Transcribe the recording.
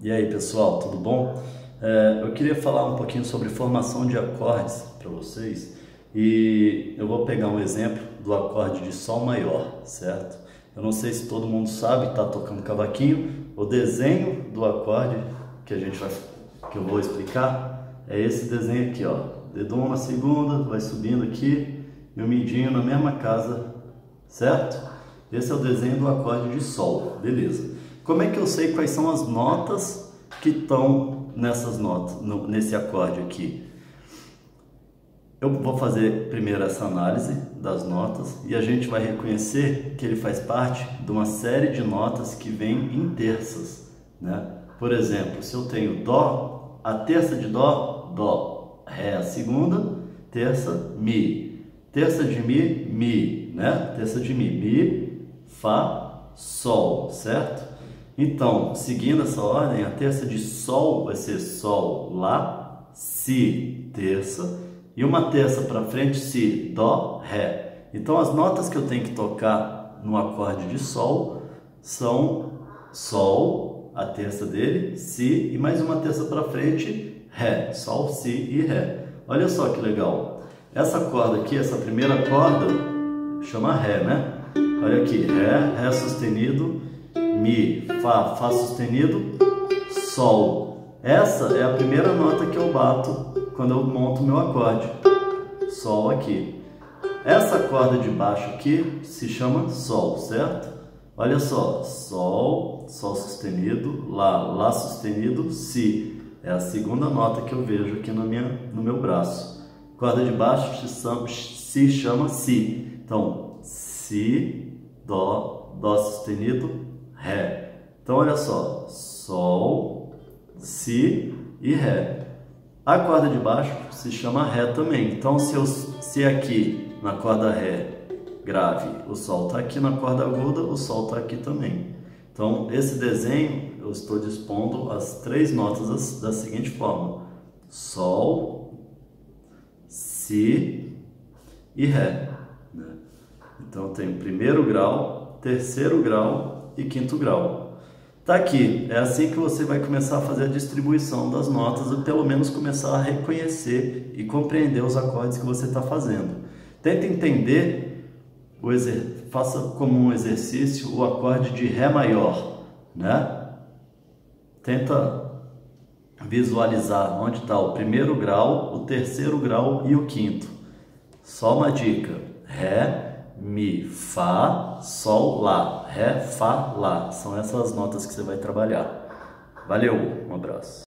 E aí pessoal, tudo bom? Eu queria falar um pouquinho sobre formação de acordes para vocês e eu vou pegar um exemplo do acorde de Sol maior, certo? Eu não sei se todo mundo sabe, está tocando cavaquinho, o desenho do acorde que eu vou explicar é esse desenho aqui, ó. Dedo 1 na segunda, vai subindo aqui e o midinho na mesma casa, certo? Esse é o desenho do acorde de Sol, beleza. Como é que eu sei quais são as notas que estão nessas notas, nesse acorde aqui? Eu vou fazer primeiro essa análise das notas e a gente vai reconhecer que ele faz parte de uma série de notas que vem em terças, né? Por exemplo, se eu tenho Dó, a terça de Dó, Dó, Ré a segunda, terça, Mi, terça de Mi, Mi, né? Terça de Mi, Fá, Sol, certo? Então, seguindo essa ordem, a terça de Sol vai ser Sol, Lá, Si, terça, e uma terça para frente, Si, Dó, Ré. Então, as notas que eu tenho que tocar no acorde de Sol são Sol, a terça dele, Si, e mais uma terça para frente, Ré, Sol, Si e Ré. Olha só que legal. Essa corda aqui, essa primeira corda, chama Ré, né? Olha aqui, Ré, Ré sustenido, Mi, Fá, Fá sustenido, Sol. Essa é a primeira nota que eu bato quando eu monto meu acorde. Sol aqui. Essa corda de baixo aqui se chama Sol, certo? Olha só, Sol, Sol sustenido, Lá, Lá sustenido, Si. É a segunda nota que eu vejo aqui no meu braço. Corda de baixo se chama Si. Então, Si, Dó, Dó sustenido, Ré. Então, olha só, Sol, Si e Ré. A corda de baixo se chama Ré também. Então, se aqui na corda Ré grave o Sol está aqui, na corda aguda o Sol está aqui também. Então, esse desenho eu estou dispondo as três notas da seguinte forma: Sol, Si e Ré. Então, eu tenho primeiro grau, terceiro grau e quinto grau. Tá aqui, é assim que você vai começar a fazer a distribuição das notas e pelo menos começar a reconhecer e compreender os acordes que você está fazendo. Tenta entender, faça como um exercício o acorde de Ré maior, né? Tenta visualizar onde está o primeiro grau, o terceiro grau e o quinto. Só uma dica: Ré, Mi, Fá, Sol, Lá. Ré, Fá, Lá. São essas notas que você vai trabalhar. Valeu, um abraço.